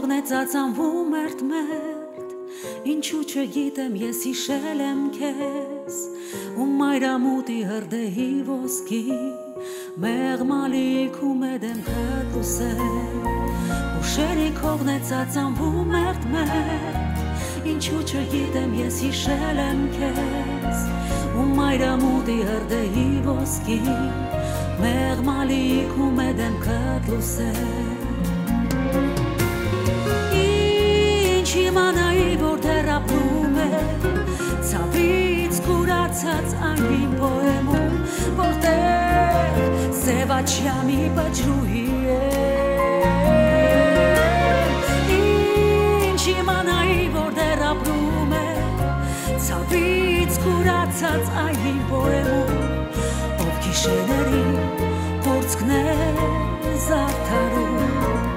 քողն է ծածանվում մերթ Ինչու չգիտեմ ես հիշել եմ քեզ ու մայրամուտի հրդեհի ոսկի մեղմալիքում է դեմքդ լուսել Ուշերի քողն է ծածանվում մերթ Ինչու չգիտեմ ես հիշել եմ քեզ ու մայրամուտի հրդեհի ոսկի մեղմալիքում է դեմքդ լուսել Իմանայի, որ դեռ ապրում է Ցավից կուրացած այն իմ պոեմում Որտեղ Սևաչյանի բջրուհի է Ինչ իմանայի, որ դեռ ապրում է Ցավից կուրացած այն իմ պոեմում Ով գիշերների կորցքն է զարդարում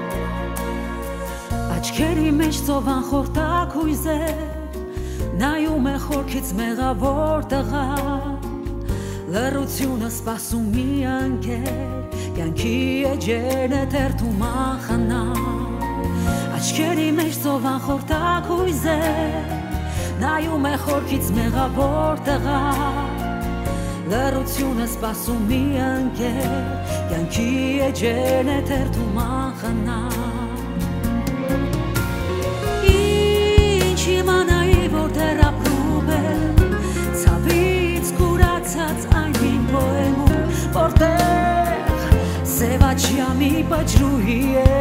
Աչքերի մեջ ծովան խորտակ հույզեր Նայում է խորքից մեղավոր տղա Լռությունը սպասում մի անկեր Կյանքի էջերն է թերթում անխնա Աչքերի մեջ ծովան խորտակ հույզեր Նայում է խորքից մեղավոր տղա Լռությունը սպասում մի անկեր Կյանքի էջերն է թերթում անխնա Իմանայի, որ դեռ ապրում է Ցավից կուրացած այն իմ պոեմում Որտեղ Սևաչյանի բջրուհի է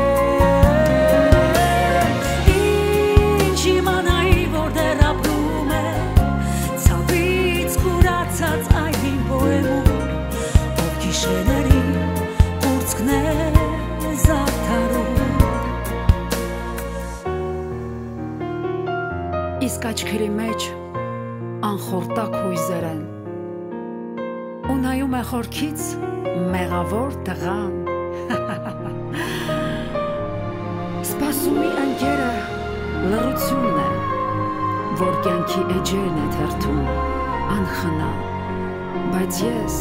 Ինչ իմանայի, որ դեռ ապրում է Ցավից կուրացած այն իմ պոեմում Ով գիշերների կուրծքն է զարդարում Իսկ աչքերի մեջ անխորտակ հույզեր են ու նայում է խորքից մեղավոր տղան Սպասումի ընկերը լռությունն է որ կյանքի էջերն է թերթում անխնա բայց ես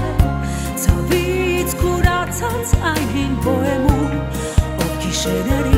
Այն հին պոեմում, ով գիշերների